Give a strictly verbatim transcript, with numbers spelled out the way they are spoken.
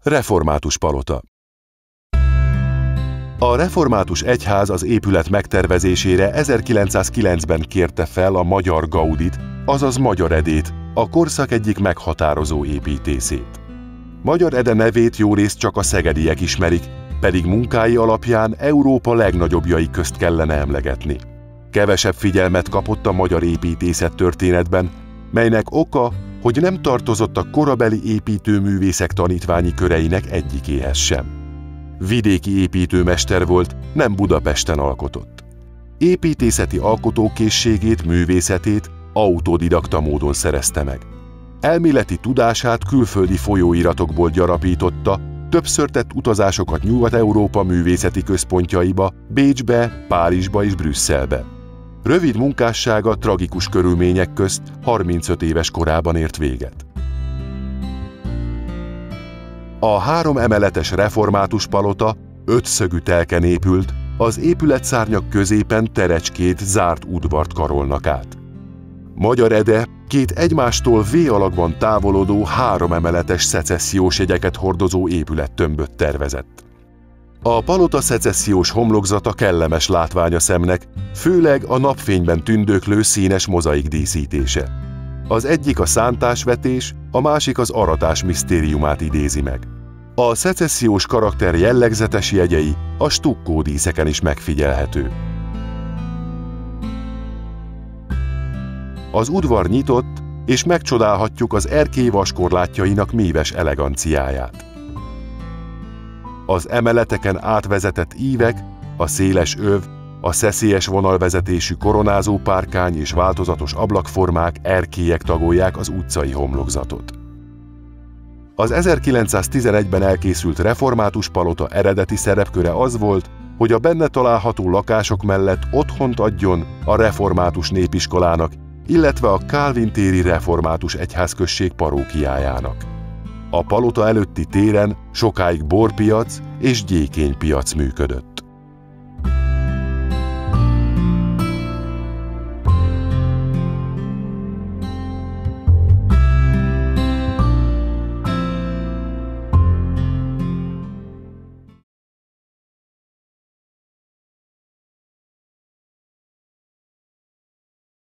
Református palota. A református egyház az épület megtervezésére ezerkilencszázkilencben kérte fel a magyar Gaudit, azaz Magyar Edét, a korszak egyik meghatározó építészét. Magyar Ede nevét jórészt csak a szegediek ismerik, pedig munkái alapján Európa legnagyobbjai közt kellene emlegetni. Kevesebb figyelmet kapott a magyar építészet történetben, melynek oka, hogy nem tartozott a korabeli építőművészek tanítványi köreinek egyikéhez sem. Vidéki építőmester volt, nem Budapesten alkotott. Építészeti alkotókészségét, művészetét autodidakta módon szerezte meg. Elméleti tudását külföldi folyóiratokból gyarapította, többször tett utazásokat Nyugat-Európa művészeti központjaiba, Bécsbe, Párizsba és Brüsszelbe. Rövid munkássága tragikus körülmények közt harmincöt éves korában ért véget. A három emeletes református palota ötszögű telken épült, az épületszárnyak középen terecskét zárt udvart karolnak át. Magyar Ede két egymástól V-alakban távolodó három emeletes szecessziós jegyeket hordozó épülettömböt tervezett. A palota szecessziós homlokzata kellemes látvány a szemnek, főleg a napfényben tündöklő színes mozaik díszítése. Az egyik a szántásvetés, a másik az aratás misztériumát idézi meg. A szecessziós karakter jellegzetes jegyei a stukkó díszeken is megfigyelhető. Az udvar nyitott, és megcsodálhatjuk az erkély vaskorlátjainak míves eleganciáját. Az emeleteken átvezetett ívek, a széles öv, a szeszélyes vonalvezetésű koronázó párkány és változatos ablakformák, erkélyek tagolják az utcai homlokzatot. Az ezerkilencszáztizenegyben elkészült református palota eredeti szerepköre az volt, hogy a benne található lakások mellett otthont adjon a református népiskolának, illetve a Kálvin téri református egyházközség parókiájának. A palota előtti téren sokáig borpiac és gyékénypiac működött.